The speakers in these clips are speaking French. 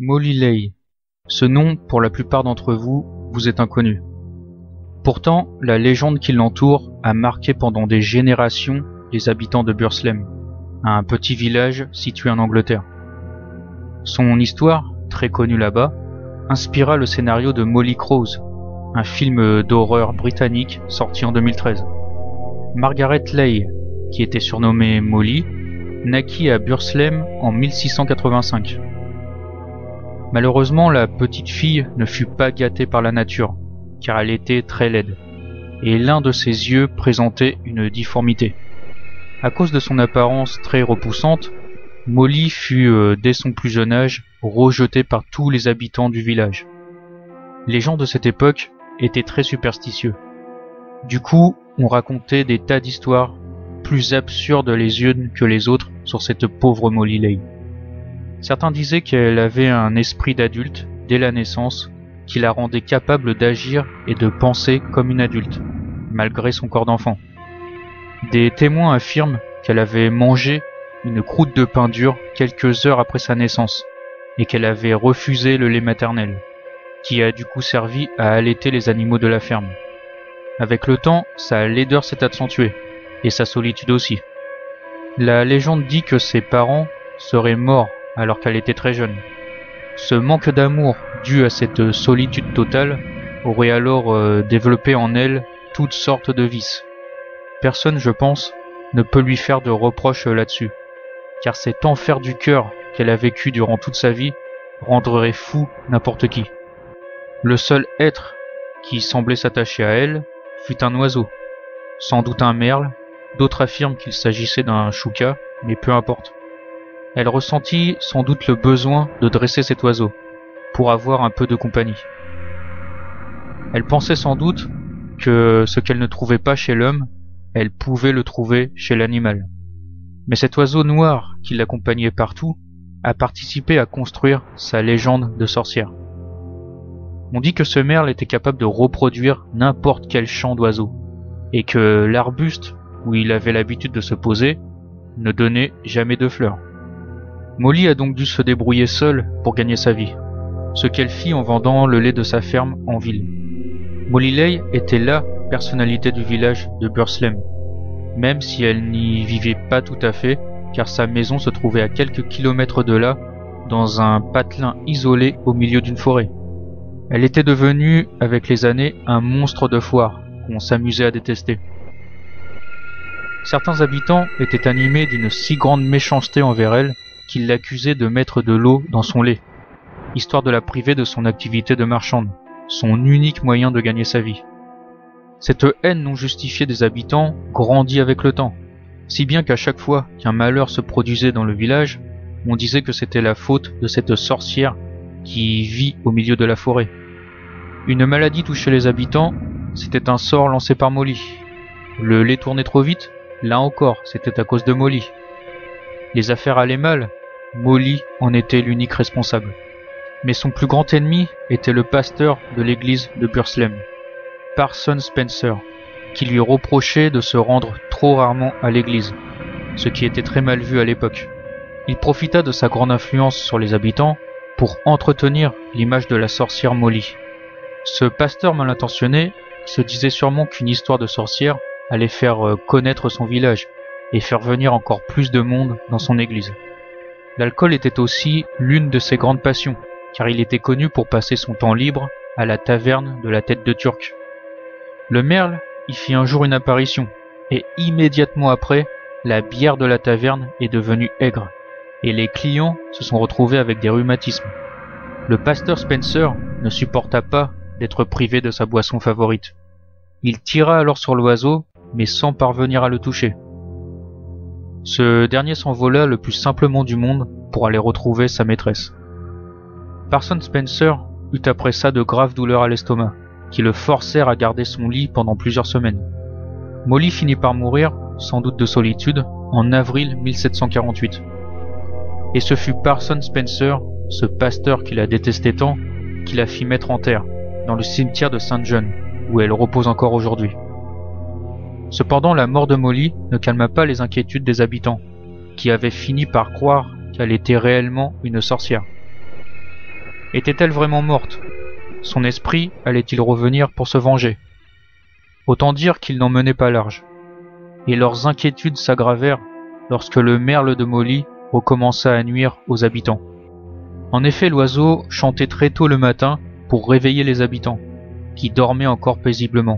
Molly Lay. Ce nom, pour la plupart d'entre vous, vous est inconnu. Pourtant, la légende qui l'entoure a marqué pendant des générations les habitants de Burslem, un petit village situé en Angleterre. Son histoire, très connue là-bas, inspira le scénario de Molly Crows, un film d'horreur britannique sorti en 2013. Margaret Lay, qui était surnommée Molly, naquit à Burslem en 1685. Malheureusement, la petite fille ne fut pas gâtée par la nature, car elle était très laide, et l'un de ses yeux présentait une difformité. À cause de son apparence très repoussante, Molly fut, dès son plus jeune âge, rejetée par tous les habitants du village. Les gens de cette époque étaient très superstitieux. Du coup, on racontait des tas d'histoires plus absurdes les unes que les autres sur cette pauvre Molly Lay. Certains disaient qu'elle avait un esprit d'adulte dès la naissance, qui la rendait capable d'agir et de penser comme une adulte, malgré son corps d'enfant. Des témoins affirment qu'elle avait mangé une croûte de pain dur quelques heures après sa naissance, et qu'elle avait refusé le lait maternel, qui a du coup servi à allaiter les animaux de la ferme. Avec le temps, sa laideur s'est accentuée, et sa solitude aussi. La légende dit que ses parents seraient morts alors qu'elle était très jeune. Ce manque d'amour dû à cette solitude totale aurait alors développé en elle toutes sortes de vices. Personne, je pense, ne peut lui faire de reproches là-dessus, car cet enfer du cœur qu'elle a vécu durant toute sa vie rendrait fou n'importe qui. Le seul être qui semblait s'attacher à elle fut un oiseau, sans doute un merle. D'autres affirment qu'il s'agissait d'un chouka, mais peu importe. Elle ressentit sans doute le besoin de dresser cet oiseau, pour avoir un peu de compagnie. Elle pensait sans doute que ce qu'elle ne trouvait pas chez l'homme, elle pouvait le trouver chez l'animal. Mais cet oiseau noir qui l'accompagnait partout a participé à construire sa légende de sorcière. On dit que ce merle était capable de reproduire n'importe quel chant d'oiseau, et que l'arbuste où il avait l'habitude de se poser ne donnait jamais de fleurs. Molly a donc dû se débrouiller seule pour gagner sa vie, ce qu'elle fit en vendant le lait de sa ferme en ville. Molly Lay était la personnalité du village de Burslem, même si elle n'y vivait pas tout à fait, car sa maison se trouvait à quelques kilomètres de là, dans un patelin isolé au milieu d'une forêt. Elle était devenue, avec les années, un monstre de foire qu'on s'amusait à détester. Certains habitants étaient animés d'une si grande méchanceté envers elle qu'ils l'accusaient de mettre de l'eau dans son lait, histoire de la priver de son activité de marchande, son unique moyen de gagner sa vie. Cette haine non justifiée des habitants grandit avec le temps, si bien qu'à chaque fois qu'un malheur se produisait dans le village, on disait que c'était la faute de cette sorcière qui vit au milieu de la forêt. Une maladie touchait les habitants, c'était un sort lancé par Molly. Le lait tournait trop vite, là encore, c'était à cause de Molly. Les affaires allaient mal, Molly en était l'unique responsable. Mais son plus grand ennemi était le pasteur de l'église de Burslem, Parson Spencer, qui lui reprochait de se rendre trop rarement à l'église, ce qui était très mal vu à l'époque. Il profita de sa grande influence sur les habitants pour entretenir l'image de la sorcière Molly. Ce pasteur mal intentionné se disait sûrement qu'une histoire de sorcière allait faire connaître son village et faire venir encore plus de monde dans son église. L'alcool était aussi l'une de ses grandes passions, car il était connu pour passer son temps libre à la taverne de la Tête de Turc. Le merle y fit un jour une apparition, et immédiatement après, la bière de la taverne est devenue aigre, et les clients se sont retrouvés avec des rhumatismes. Le pasteur Spencer ne supporta pas d'être privé de sa boisson favorite. Il tira alors sur l'oiseau, mais sans parvenir à le toucher. Ce dernier s'envola le plus simplement du monde pour aller retrouver sa maîtresse. Parson Spencer eut après ça de graves douleurs à l'estomac, qui le forcèrent à garder son lit pendant plusieurs semaines. Molly finit par mourir, sans doute de solitude, en avril 1748. Et ce fut Parson Spencer, ce pasteur qui la détestait tant, qui la fit mettre en terre, dans le cimetière de Saint John, où elle repose encore aujourd'hui. Cependant, la mort de Molly ne calma pas les inquiétudes des habitants, qui avaient fini par croire qu'elle était réellement une sorcière. Était-elle vraiment morte? Son esprit allait-il revenir pour se venger? Autant dire qu'il n'en menait pas large. Et leurs inquiétudes s'aggravèrent lorsque le merle de Molly recommença à nuire aux habitants. En effet, l'oiseau chantait très tôt le matin pour réveiller les habitants, qui dormaient encore paisiblement.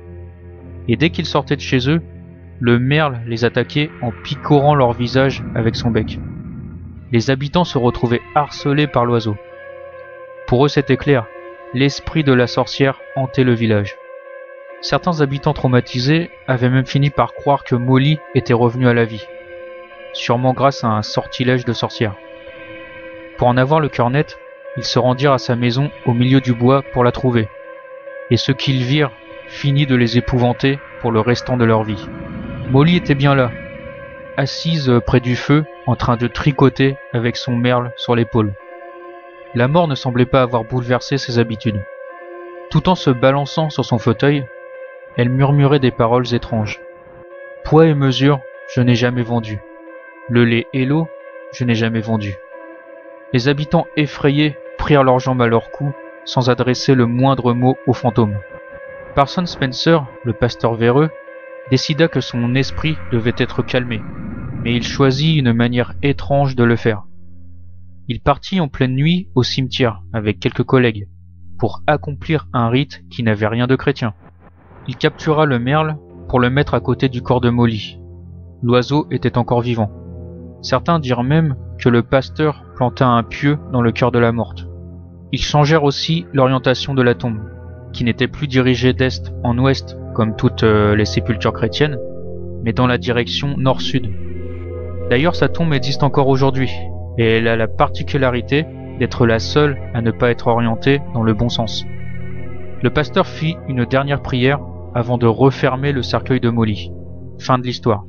Et dès qu'ils sortaient de chez eux, le merle les attaquait en picorant leur visage avec son bec. Les habitants se retrouvaient harcelés par l'oiseau. Pour eux, c'était clair, l'esprit de la sorcière hantait le village. Certains habitants traumatisés avaient même fini par croire que Molly était revenue à la vie, sûrement grâce à un sortilège de sorcière. Pour en avoir le cœur net, ils se rendirent à sa maison au milieu du bois pour la trouver, et ce qu'ils virent finit de les épouvanter pour le restant de leur vie. Molly était bien là, assise près du feu, en train de tricoter avec son merle sur l'épaule. La mort ne semblait pas avoir bouleversé ses habitudes. Tout en se balançant sur son fauteuil, elle murmurait des paroles étranges. Poids et mesure, je n'ai jamais vendu. Le lait et l'eau, je n'ai jamais vendu. Les habitants effrayés prirent leurs jambes à leur cou sans adresser le moindre mot au fantôme. Parson Spencer, le pasteur véreux, décida que son esprit devait être calmé, mais il choisit une manière étrange de le faire. Il partit en pleine nuit au cimetière avec quelques collègues pour accomplir un rite qui n'avait rien de chrétien. Il captura le merle pour le mettre à côté du corps de Molly. L'oiseau était encore vivant. Certains dirent même que le pasteur planta un pieu dans le cœur de la morte. Ils changèrent aussi l'orientation de la tombe, qui n'était plus dirigée d'est en ouest comme toutes les sépultures chrétiennes, mais dans la direction nord-sud. D'ailleurs, sa tombe existe encore aujourd'hui, et elle a la particularité d'être la seule à ne pas être orientée dans le bon sens. Le pasteur fit une dernière prière avant de refermer le cercueil de Molly. Fin de l'histoire.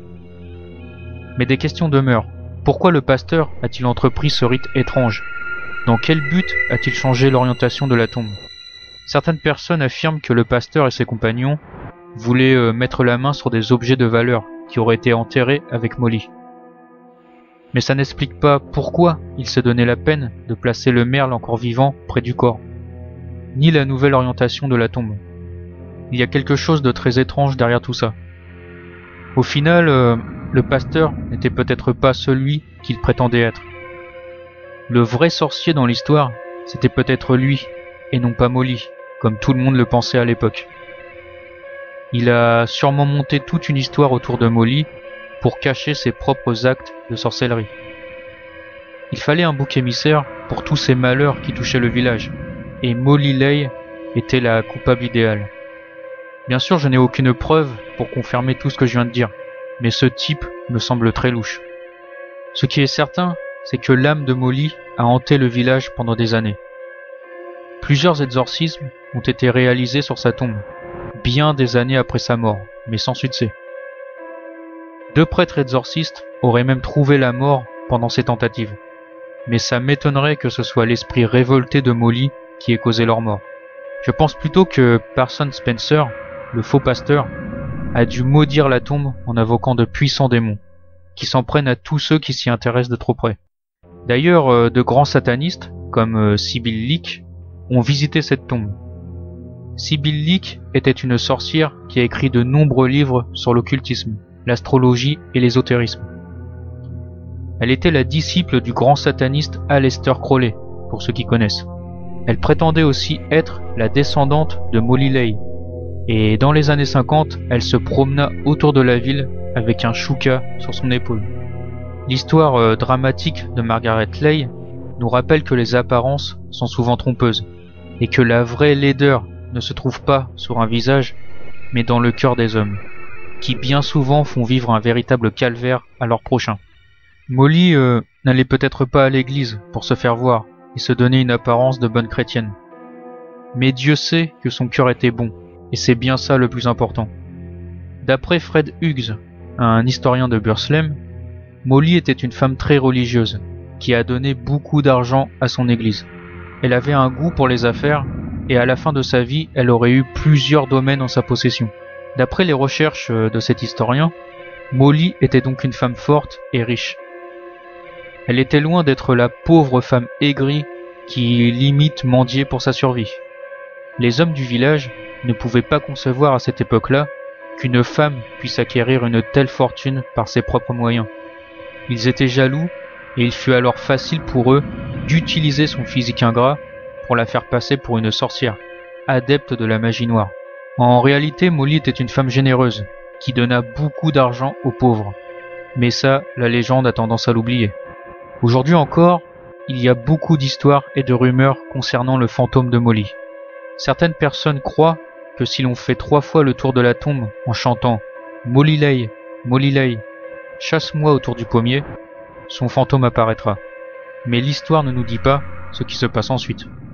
Mais des questions demeurent. Pourquoi le pasteur a-t-il entrepris ce rite étrange? Dans quel but a-t-il changé l'orientation de la tombe? Certaines personnes affirment que le pasteur et ses compagnons voulaient mettre la main sur des objets de valeur qui auraient été enterrés avec Molly. Mais ça n'explique pas pourquoi il s'est donné la peine de placer le merle encore vivant près du corps, ni la nouvelle orientation de la tombe. Il y a quelque chose de très étrange derrière tout ça. Au final, le pasteur n'était peut-être pas celui qu'il prétendait être. Le vrai sorcier dans l'histoire, c'était peut-être lui, et non pas Molly, comme tout le monde le pensait à l'époque. Il a sûrement monté toute une histoire autour de Molly pour cacher ses propres actes de sorcellerie. Il fallait un bouc émissaire pour tous ces malheurs qui touchaient le village, et Molly Lay était la coupable idéale. Bien sûr, je n'ai aucune preuve pour confirmer tout ce que je viens de dire, mais ce type me semble très louche. Ce qui est certain, c'est que l'âme de Molly a hanté le village pendant des années. Plusieurs exorcismes ont été réalisés sur sa tombe, bien des années après sa mort, mais sans succès. 2 prêtres exorcistes auraient même trouvé la mort pendant ces tentatives, mais ça m'étonnerait que ce soit l'esprit révolté de Molly qui ait causé leur mort. Je pense plutôt que Parson Spencer, le faux pasteur, a dû maudire la tombe en invoquant de puissants démons, qui s'en prennent à tous ceux qui s'y intéressent de trop près. D'ailleurs, de grands satanistes, comme Sibyl Leek, ont visité cette tombe. Sibyl Leek était une sorcière qui a écrit de nombreux livres sur l'occultisme, l'astrologie et l'ésotérisme. Elle était la disciple du grand sataniste Aleister Crowley, pour ceux qui connaissent. Elle prétendait aussi être la descendante de Molly Lay, et dans les années 50, elle se promena autour de la ville avec un chouka sur son épaule. L'histoire dramatique de Margaret Lay nous rappelle que les apparences sont souvent trompeuses, et que la vraie laideur ne se trouve pas sur un visage, mais dans le cœur des hommes, qui bien souvent font vivre un véritable calvaire à leurs prochains. Molly n'allait peut-être pas à l'église pour se faire voir et se donner une apparence de bonne chrétienne. Mais Dieu sait que son cœur était bon, et c'est bien ça le plus important. D'après Fred Hughes, un historien de Burslem, Molly était une femme très religieuse, qui a donné beaucoup d'argent à son église. Elle avait un goût pour les affaires, et à la fin de sa vie, elle aurait eu plusieurs domaines en sa possession. D'après les recherches de cet historien, Molly était donc une femme forte et riche. Elle était loin d'être la pauvre femme aigrie qui limite mendiait pour sa survie. Les hommes du village ne pouvaient pas concevoir à cette époque-là qu'une femme puisse acquérir une telle fortune par ses propres moyens. Ils étaient jaloux et il fut alors facile pour eux d'utiliser son physique ingrat pour la faire passer pour une sorcière, adepte de la magie noire. En réalité, Molly était une femme généreuse, qui donna beaucoup d'argent aux pauvres. Mais ça, la légende a tendance à l'oublier. Aujourd'hui encore, il y a beaucoup d'histoires et de rumeurs concernant le fantôme de Molly. Certaines personnes croient que si l'on fait 3 fois le tour de la tombe en chantant « Molly Lay, chasse-moi autour du pommier », son fantôme apparaîtra. Mais l'histoire ne nous dit pas ce qui se passe ensuite.